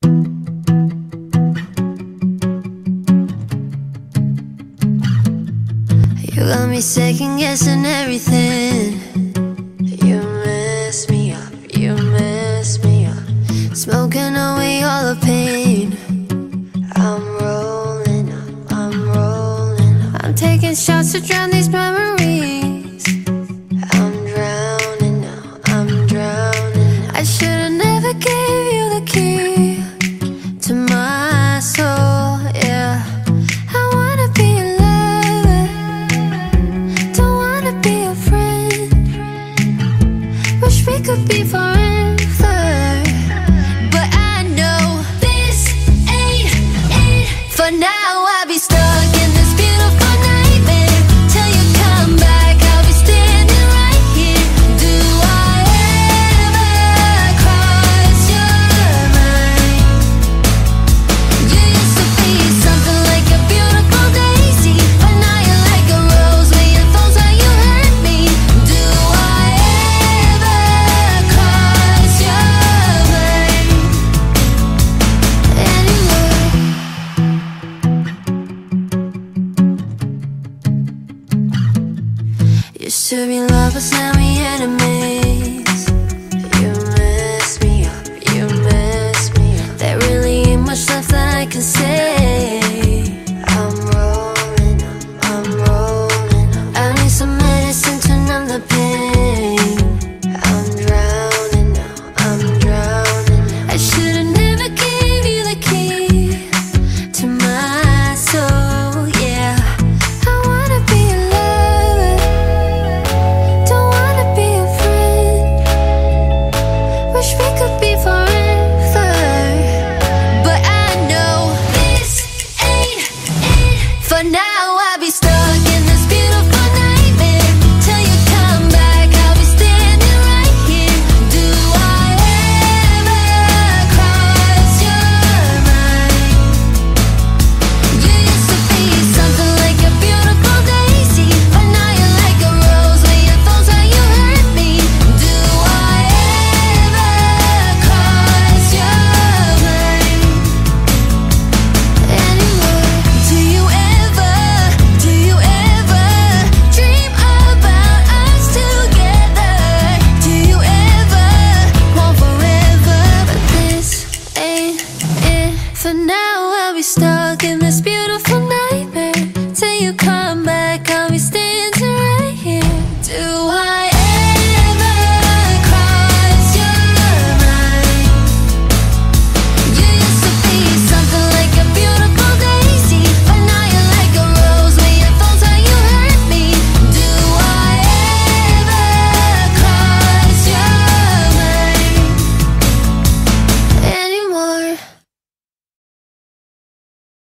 You got me second guessing everything. You mess me up, you mess me up. Smoking away all the pain. I'm rolling up, I'm rolling up. I'm taking shots to drown these memories. I'm drowning now, I'm drowning. I should've never gave you the key to my soul, yeah. I wanna be a lover, don't wanna be a friend. Wish we could be forever, but I know this ain't it. For now I'll be stuck in this beautiful nightmare. Till you come back, I'll be standing right here. Do I ever cross your mind? You used to be something like a beautiful daisy, but now you're like a rose where your thorns how you hurt me. Do I ever cross your mind anymore? Used to be lovers, now we enemies. You mess me up, you mess me up. There really ain't much left that I can say. I'm rolling up, I'm rolling up. I need some medicine to numb the pain. I'm drowning now, I'm drowning. I should've never gave you the key to my soul, yeah. I wanna be a lover, don't wanna be a friend. Wish we could be forever, but I know this ain't it. For now I'll be stuck in this beautiful nightmare. Till you come back, I'll be standing right here. Do I ever cross your mind? You used to be something like a beautiful daisy, but now you're like a rose where your thorns how you hurt me. Do I ever cross your mind anymore? Do you ever dream about us together? Do you ever want forever? But this ain't it. For now I'll be stuck